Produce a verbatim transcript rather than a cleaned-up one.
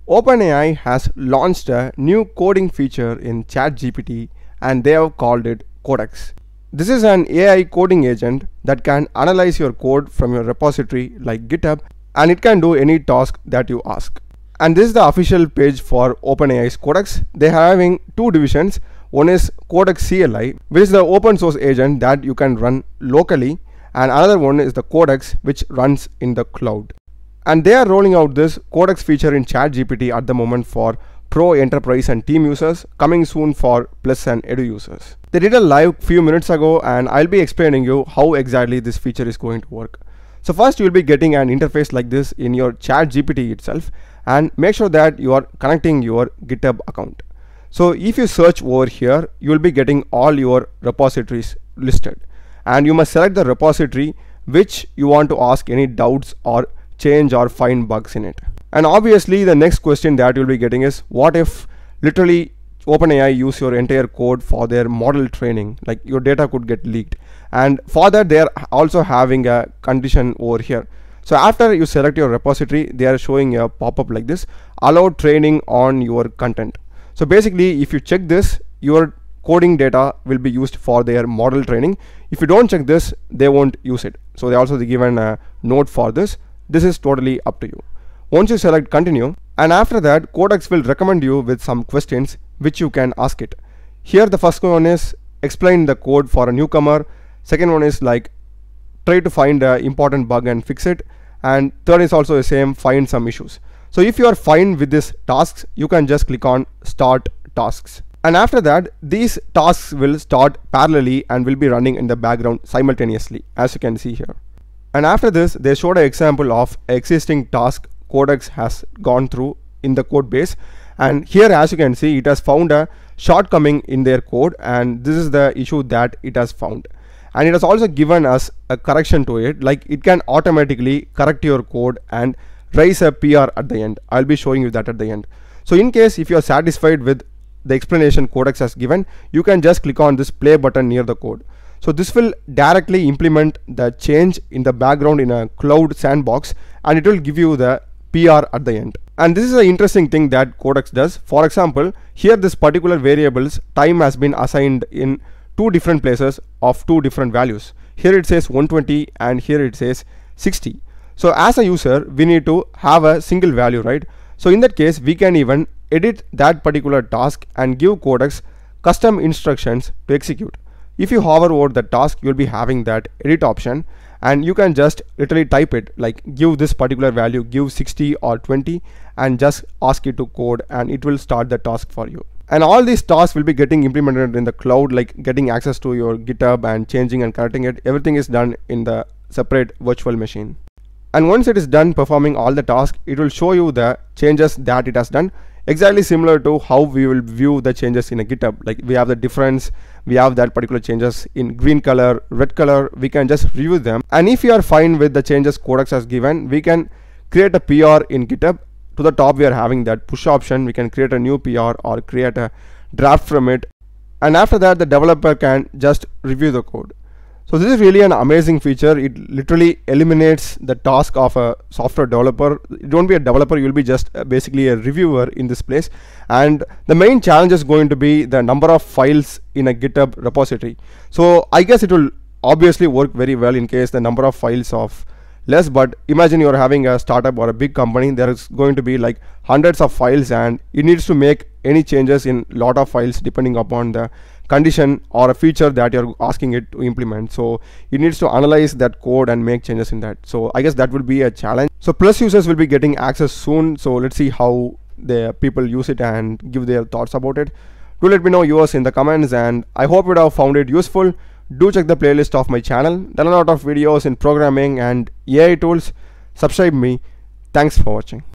OpenAI has launched a new coding feature in ChatGPT and they have called it Codex. This is an A I coding agent that can analyze your code from your repository like GitHub, and it can do any task that you ask. And this is the official page for OpenAI's Codex. They are having two divisions. One is Codex C L I, which is the open source agent that you can run locally, and another one is the Codex, which runs in the cloud. And they are rolling out this Codex feature in ChatGPT at the moment for Pro, Enterprise and Team users, coming soon for Plus and Edu users. They did a live few minutes ago, and I'll be explaining you how exactly this feature is going to work. So first you will be getting an interface like this in your ChatGPT itself, and make sure that you are connecting your GitHub account. So if you search over here, you will be getting all your repositories listed, and you must select the repository which you want to ask any doubts or change or find bugs in it. And obviously the next question that you'll be getting is, what if literally OpenAI use your entire code for their model training, like your data could get leaked? And for that they are also having a condition over here. So after you select your repository, they are showing a pop-up like this: allow training on your content. So basically if you check this, your coding data will be used for their model training. If you don't check this, they won't use it. So they also given a note for this. This is totally up to you. Once you select continue, and after that Codex will recommend you with some questions which you can ask it. Here the first one is explain the code for a newcomer. Second one is like try to find an important bug and fix it. And third is also the same, find some issues. So if you are fine with these tasks, you can just click on start tasks. And after that, these tasks will start parallelly and will be running in the background simultaneously, as you can see here. And after this, they showed an example of existing task Codex has gone through in the code base. And here, as you can see, it has found a shortcoming in their code, and this is the issue that it has found. And it has also given us a correction to it, like it can automatically correct your code and raise a P R at the end. I'll be showing you that at the end. So in case if you are satisfied with the explanation Codex has given, you can just click on this play button near the code. So this will directly implement the change in the background in a cloud sandbox, and it will give you the P R at the end. And this is an interesting thing that Codex does. For example, here this particular variable's time has been assigned in two different places of two different values. Here it says one twenty and here it says sixty. So as a user, we need to have a single value, right? So in that case, we can even edit that particular task and give Codex custom instructions to execute. If you hover over the task, you'll be having that edit option, and you can just literally type it like give this particular value, give sixty or twenty, and just ask it to code, and it will start the task for you. And all these tasks will be getting implemented in the cloud, like getting access to your GitHub and changing and correcting it. Everything is done in the separate virtual machine. And once it is done performing all the tasks, it will show you the changes that it has done, exactly similar to how we will view the changes in a GitHub. Like we have the difference, we have that particular changes in green color, red color, we can just review them. And if you are fine with the changes Codex has given, we can create a P R in GitHub. To the top we are having that push option. We can create a new P R or create a draft from it, and after that the developer can just review the code. So this is really an amazing feature. It literally eliminates the task of a software developer. You don't be a developer, you'll be just basically a reviewer in this place. And the main challenge is going to be the number of files in a GitHub repository. So I guess it will obviously work very well in case the number of files of less, but imagine you're having a startup or a big company, there is going to be like hundreds of files, and it needs to make any changes in lot of files depending upon the condition or a feature that you're asking it to implement. So it needs to analyze that code and make changes in that. So I guess that will be a challenge. So Plus users will be getting access soon, so let's see how the people use it and give their thoughts about it. Do let me know yours in the comments, and I hope you have found it useful. Do check the playlist of my channel. There are a lot of videos in programming and A I tools. Subscribe me. Thanks for watching.